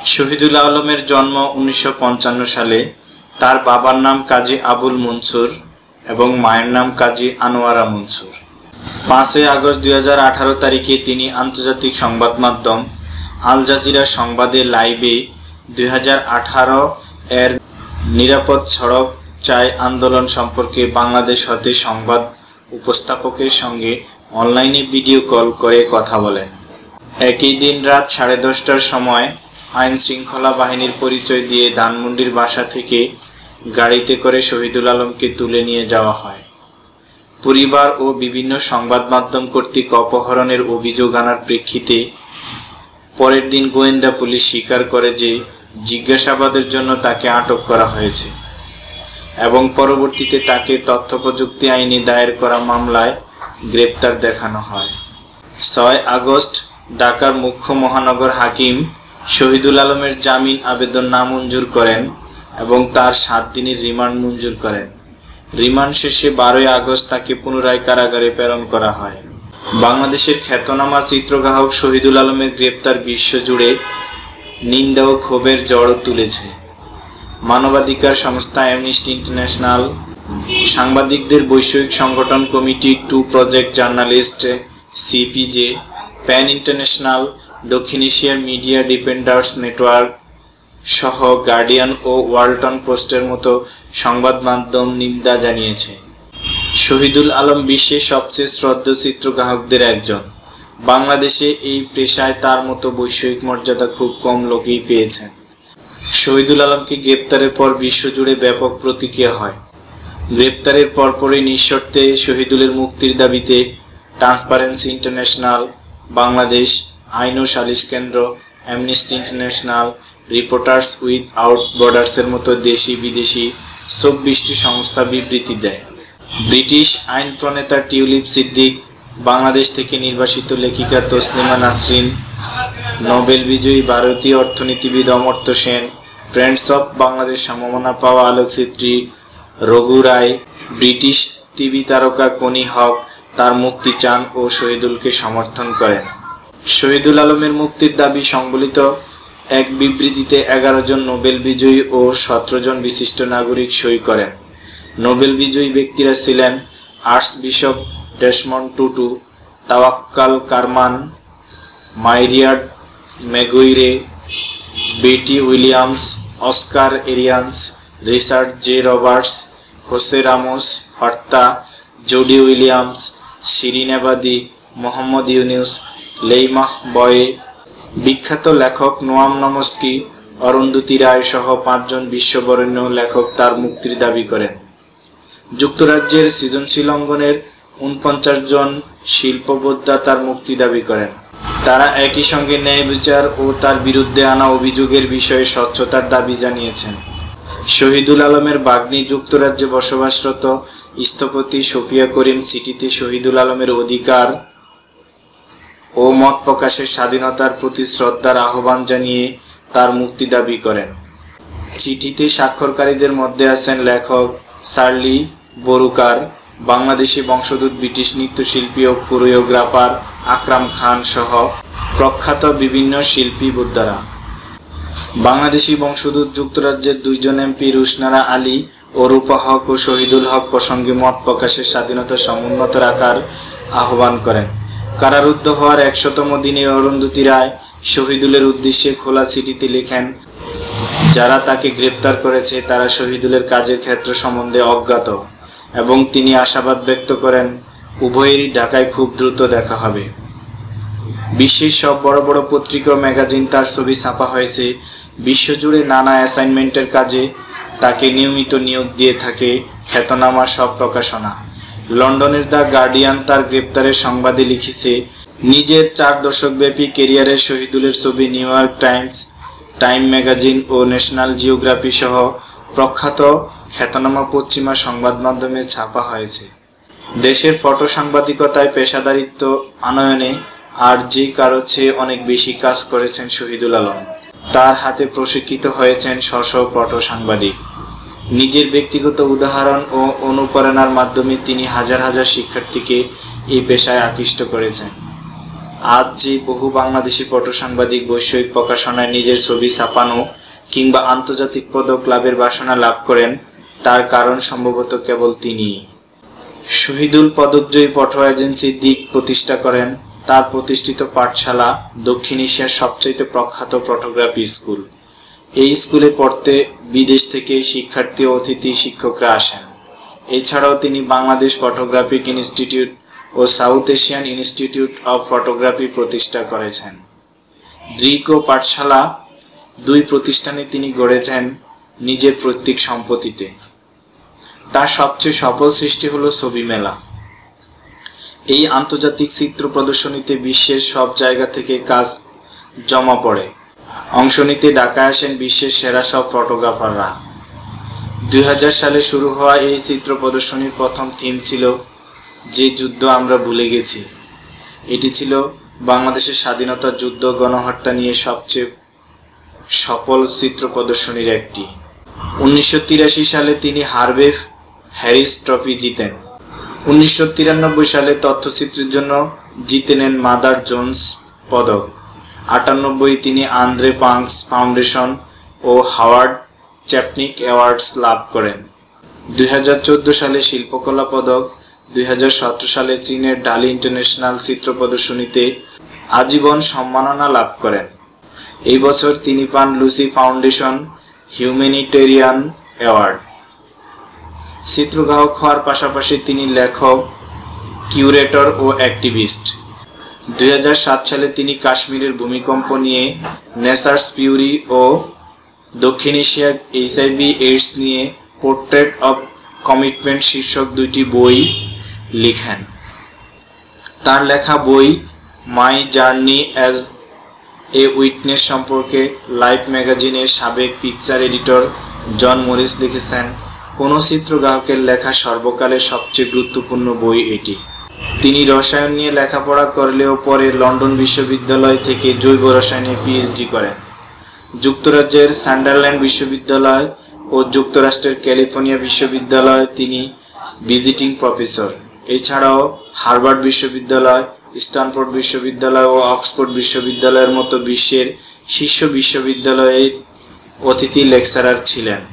শহীদুল আলমের জন্ম 1955 সালে। তার বাবার নাম কাজী আবুল মনসুর এবং মায়ের নাম কাজী আনোয়ারা মনসুর। 5 আগস্ট 2018 তারিখে তিনি আন্তর্জাতিক সংবাদ মাধ্যম আল জাজিরা সংবাদে লাইভে 2018 এর নিরাপদ সড়ক চাই আন্দোলন সম্পর্কে বাংলাদেশ হতে সংবাদ উপস্থাপকের সঙ্গে অনলাইনে ভিডিও কল করে কথা বলেন। একই দিন রাত 10:30টার সময় আইন শৃঙ্খলা বাহিনীর পরিচয় দিয়ে ধানমন্ডির বাসা থেকে গাড়িতে করে শহীদুল আলমকে তুলে নিয়ে যাওয়া হয়। পরিবার ও বিভিন্ন সংবাদ মাধ্যম কর্তৃক অপহরণের অভিযোগ আনার প্রেক্ষিতে পরের দিন গোয়েন্দা পুলিশ স্বীকার করে যে জিজ্ঞাসাবাদের জন্য তাকে আটক করা হয়েছে এবং পরবর্তীতে তাকে তথ্য প্রযুক্তি আইনে দায়ের করা মামলায় গ্রেপ্তার দেখানো হয়। 6 আগস্ট ঢাকার মুখ্য মহানগর হাকিম শহীদুল আলমের জামিন আবেদন নামঞ্জুর করেন এবং তার 7 দিনের রিমান্ড মঞ্জুর করেন। রিমান্ড শেষে 12 আগস্ট তাকে পুনরায় কারাগারে প্রেরণ করা হয়। বাংলাদেশের খ্যাতনামা চিত্রগ্রাহক শহীদুল আলমের গ্রেপ্তার বিশ্বজুড়ে নিন্দা ও ক্ষোভের ঝড় তুলেছে। মানবাধিকার সংস্থা অ্যামনেস্টি ইন্টারন্যাশনাল, সাংবাদিকদের বৈষয়িক সংগঠন committee to protect journalist CPJ, pen international, দক্ষিণ এশিয়ার মিডিয়া ডিফেন্ডার্স নেটওয়ার্ক সহ গার্ডিয়ান ও ওয়ালটন পোস্টের মতো সংবাদ মাধ্যম নিন্দা জানিয়েছে। শহীদুল আলম বিশ্বের সবচেয়ে শ্রদ্ধেয় চিত্রগ্রাহকদের একজন। বাংলাদেশে এই পেশায় তার মতো বৈষয়িক মর্যাদা খুব কম লোকেই পেয়েছেন। শহীদুল আলমকে গ্রেপ্তারের পর বিশ্বজুড়ে ব্যাপক প্রতিক্রিয়া হয়। গ্রেপ্তারের পরপরই নিঃশর্তে শহীদুলের মুক্তির দাবিতে ট্রান্সপারেন্সি ইন্টারন্যাশনাল, বাংলাদেশ আইন O Salish Kendra, Amnesty International, reporters without বর্ডার্সের মতো দেশি বিদেশি 24টি সংস্থা বিবৃতি দেয়। ব্রিটিশ আইন প্রণেতা টিউলিপ সিদ্দিক, বাংলাদেশ থেকে নির্বাসিত লেখিকা তসলিমা নাসরিন, নোবেল বিজয়ী ভারতীয় অর্থনীতিবিদ অমর্ত্য সেন, ফ্রেন্ডস অফ বাংলাদেশ সম্মাননা পাওয়া আলোকচিত্রী রঘু রায়, ব্রিটিশ টিভি তারকা কনি হক তার মুক্তি চান ও শহীদুলকে সমর্থন করেন। শহীদুল আলমের মুক্তির দাবি সংবলিত এক বিবৃতিতে 11 জন নোবেল বিজয়ী ও 17 জন বিশিষ্ট নাগরিক সই করেন। নোবেল বিজয়ী ব্যক্তিরা ছিলেন archbishop Desmond Tutu, Tawakkol Karman, Mairead Maguire, Betty Williams, Oscar Arias, Richard J Roberts, Jose Ramos Horta, Jody Williams, Shirin Ebadi, Muhammad Yunus, Leymah Gbowee, বিখ্যাত লেখক নোয়াম নমস্কি, অরুন্ধতী রায় সহ 5 জন বিশ্ববরেণ্য লেখক তার মুক্তির দাবি করেন। যুক্তরাজ্যের সৃজনশীল অঙ্গনের 49 জন শিল্পবোদ্ধা তার মুক্তি দাবি করেন। তারা একই সঙ্গে ন্যায় বিচার ও তার বিরুদ্ধে আনা অভিযোগের বিষয়ে স্বচ্ছতার দাবি জানিয়েছেন। শহীদুল আলমের ভাগ্নি যুক্তরাজ্যে বসবাসরত স্থপতি সোফিয়া করিম চিঠিতে শহীদুল আলমের অধিকার ও মত প্রকাশের স্বাধীনতার প্রতি শ্রদ্ধার আহ্বান জানিয়ে তার মুক্তি দাবি করেন। চিঠিতে স্বাক্ষরকারীদের মধ্যে আছেন লেখক চার্লি বরুকার, বাংলাদেশি বংশোদ্ভূত ব্রিটিশ নৃত্যশিল্পী ও কোরিওগ্রাফার আকরাম খান সহ প্রখ্যাত বিভিন্ন শিল্পী বোদ্ধারা। বাংলাদেশি বংশোদ্ভূত যুক্তরাজ্যের 2 জন এমপি রুশনারা আলী ও রূপা হক ও শহীদুল হক প্রসঙ্গে মত প্রকাশের স্বাধীনতা সমুন্নত রাখার আহ্বান করেন। কারারুদ্ধ হওয়ার 100তম দিনে অরুন্ধতী রায় শহীদুলের উদ্দেশ্যে খোলা চিঠিতে লেখেন, যারা তাকে গ্রেপ্তার করেছে তারা শহীদুলের কাজের ক্ষেত্র সম্বন্ধে অজ্ঞাত এবং তিনি আশাবাদ ব্যক্ত করেন উভয়েরই ঢাকায় খুব দ্রুত দেখা হবে। বিশ্বের সব বড় বড় পত্রিকা ও ম্যাগাজিন তার ছবি ছাপা হয়েছে। বিশ্বজুড়ে নানা অ্যাসাইনমেন্টের কাজে তাকে নিয়মিত নিয়োগ দিয়ে থাকে খ্যাতনামা সব প্রকাশনা। লন্ডনের দ্য গার্ডিয়ান তার গ্রেপ্তারের সংবাদে লিখেছে, নিজের 4 দশকব্যাপী ক্যারিয়ারের শহীদুলের ছবি New York Times, Time magazine ও ন্যাশনাল জিওগ্রাফি সহ প্রখ্যাত খ্যাতনামা পশ্চিমা সংবাদ মাধ্যমে ছাপা হয়েছে। দেশের ফটো সাংবাদিকতায় পেশাদারিত্ব আনয়নে আর যে কারো চেয়ে অনেক বেশি কাজ করেছেন শহীদুল আলম। তার হাতে প্রশিক্ষিত হয়েছেন স্ব ফটো সাংবাদিক। নিজের ব্যক্তিগত উদাহরণ ও অনুপ্রেরণার মাধ্যমে তিনি হাজার হাজার শিক্ষার্থীকে এই পেশায় আকৃষ্ট করেছেন। আজ যে বহু বাংলাদেশি পটসাংবাদিক বৈষয়িক প্রকাশনায় নিজের ছবি ছাপানো কিংবা আন্তর্জাতিক পদক লাভের বাসনা লাভ করেন, তার কারণ সম্ভবত কেবল তিনিই। শহীদুল পদকজয়ী ফটো এজেন্সি দিক প্রতিষ্ঠা করেন। তার প্রতিষ্ঠিত পাঠশালা দক্ষিণ এশিয়ার সবচেয়ে প্রখ্যাত ফটোগ্রাফি স্কুল। এই স্কুলে পড়তে বিদেশ থেকে শিক্ষার্থী ও অতিথি শিক্ষকরা আসেন। এছাড়াও তিনি বাংলাদেশ ফটোগ্রাফিক ইনস্টিটিউট ও south Asian institute of photography প্রতিষ্ঠা করেছেন। দৃক ও পাঠশালা দুই প্রতিষ্ঠানে তিনি গড়েছেন নিজের পৈতৃক সম্পত্তিতে। তার সবচেয়ে সফল সৃষ্টি হলো ছবি মেলা। এই আন্তর্জাতিক চিত্র প্রদর্শনীতে বিশ্বের সব জায়গা থেকে কাজ জমা পড়ে। অংশ নিতে ঢাকায় আসেন বিশ্বের সেরা সব ফটোগ্রাফাররা। 2000 সালে শুরু হওয়া এই চিত্র প্রদর্শনীর প্রথম থিম ছিল যে যুদ্ধ আমরা ভুলে গেছি। এটি ছিল বাংলাদেশের স্বাধীনতা যুদ্ধ গণহত্যা নিয়ে সবচেয়ে সফল চিত্র প্রদর্শনীর একটি। 1983 সালে তিনি হার্ভে হ্যারিস ট্রফি জিতেন। 1993 সালে তথ্যচিত্রের জন্য জিতে নেন মাদার জোন্স পদক। 98 তিনি আন্দ্রে পাংস ফাউন্ডেশন ও হাওয়ার্ড চ্যাপনিক অ্যাওয়ার্ডস লাভ করেন। 2014 সালে শিল্পকলা পদক। 2017 সালে চীনের ডালি ইন্টারন্যাশনাল চিত্র প্রদর্শনীতে আজীবন সম্মাননা লাভ করেন। এই বছর তিনি পান লুসি ফাউন্ডেশন হিউম্যানিটেরিয়ান অ্যাওয়ার্ড। চিত্রগ্রাহক হওয়ার পাশাপাশি তিনি লেখক, কিউরেটর ও অ্যাক্টিভিস্ট। 2007 সালে তিনি কাশ্মীরের ভূমিকম্প নিয়ে নেচারস ফিউরি ও দক্ষিণ এশিয়ার HIV/AIDS নিয়ে পোর্ট্রেট অব কমিটমেন্ট শীর্ষক দুইটি বই লিখেন। তার লেখা বই my journey as a witness সম্পর্কে লাইফ ম্যাগাজিনের সাবেক পিকচার এডিটর জন মরিস লিখেছেন, কোনো চিত্রগ্রাহকের লেখা সর্বকালের সবচেয়ে গুরুত্বপূর্ণ বই এটি। তিনি রসায়ন নিয়ে লেখাপড়া করলেও পরে লন্ডন বিশ্ববিদ্যালয় থেকে জৈব রসায়নে PhD করেন। যুক্তরাজ্যের সান্ডারল্যান্ড বিশ্ববিদ্যালয় ও যুক্তরাষ্ট্রের ক্যালিফোর্নিয়া বিশ্ববিদ্যালয়ে তিনি ভিজিটিং প্রফেসর। এছাড়াও হার্ভার্ড বিশ্ববিদ্যালয়, স্ট্যানফোর্ড বিশ্ববিদ্যালয় ও অক্সফোর্ড বিশ্ববিদ্যালয়ের মতো বিশ্বের শীর্ষ বিশ্ববিদ্যালয়ে অতিথি লেকচারার ছিলেন।